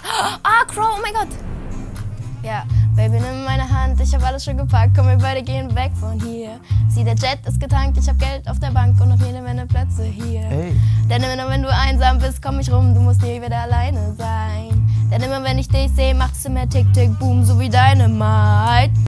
Ah, Crow, oh mein Gott. Ja, Baby, nimm meine Hand, ich hab alles schon gepackt, komm, wir beide gehen weg von hier. Sieh, der Jet ist getankt, ich hab Geld auf der Bank und auf jede Menge Plätze hier. Hey. Denn immer wenn du einsam bist, komm ich rum, du musst nie wieder alleine sein. Denn immer wenn ich dich sehe, macht es immer Tick, Tick, Boom, so wie Dynamite.